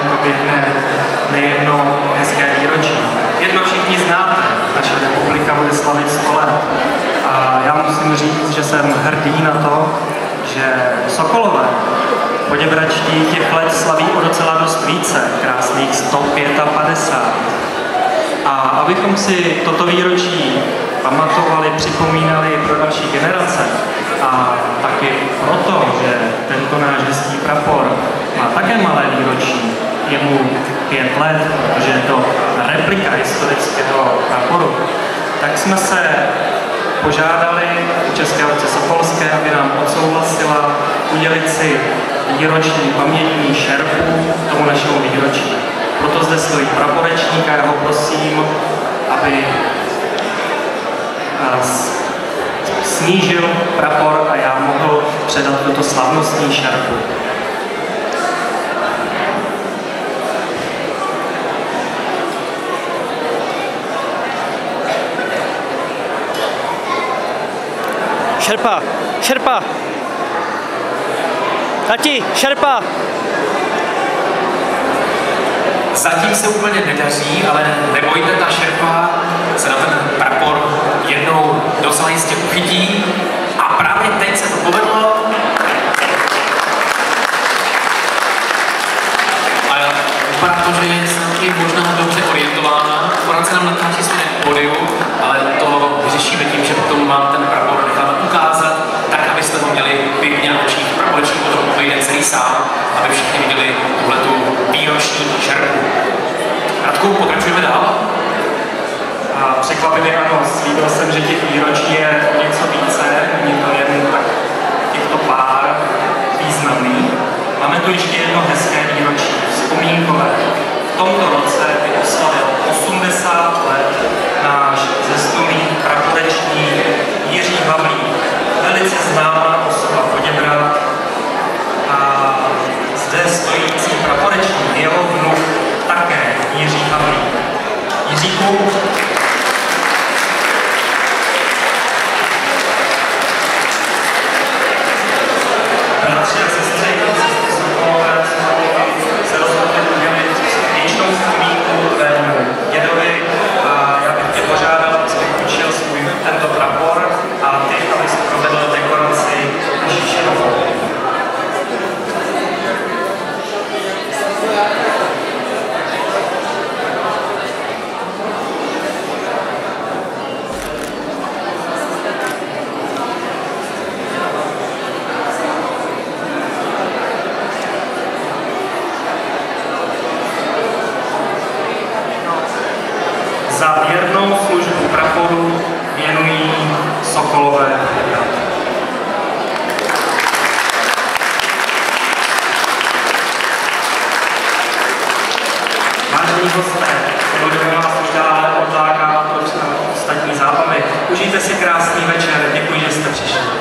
proběhne nejedno hezké výročí. Jedno všichni znáte, naše republika bude slavit 100 let. A já musím říct, že jsem hrdý na to, že Sokolové, Poděbradští, těch let slaví o docela dost více, krásných 155. A abychom si toto výročí pamatovali, připomínali pro další generace, a taky proto, že tento náš hezký prapor má také malé výročí, je mu 5 let, protože je to replika historického praporu, tak jsme se požádali České obce Sokolské, aby nám odsouhlasila udělit si výroční pamětní šerpu tomu našemu výročí. Proto zde stojí praporečník a já ho prosím, aby snížil prapor a já mohl předat tuto slavnostní šerpu. Šerpa, šerpa! Tati, šerpa! Zatím se úplně nedaří, ale nebojte, ta šerpa se na ten prapor jednou docela jistě uchytí a právě teď se to povedlo. A vypadá to, že je snad možná dobře orientována. Pořád se nám natáčí směrem k podiu, ale to vyřešíme tím, že potom vám ten prapor necháme ukázat, tak abyste ho měli pěkně na očích. Praporečník potom obejde celý sál, aby všichni viděli tuhletu výroční šerpu. Radku, pokračujeme dál. A překvapivě ano, slíbil jsem, že těch výročí je něco více, není to jen tak těchto pár významných. Máme tu ještě jedno hezké výročí, vzpomínkové. V tomto roce by oslavil 80 let náš zesnulý praporečník Jiří Havlík, velice známá osoba Poděbrad. A zde stojící praporečník, jeho vnuk, také Jiří Havlík. Jiříku, bratři a sestry, Sokolové se rozhodli udělit věčnou vzpomínku tvému dědovi a já bych tě požádal, abys vypůjčil svůj tento prapor a ty, abys provedl dekoraci naší šerpou. Za věrnou službu praporu věnují Sokolové. Vážení hosté, nebudeme vás už dále odlákat od ostatní zábavy. Užijte si krásný večer, děkuji, že jste přišli.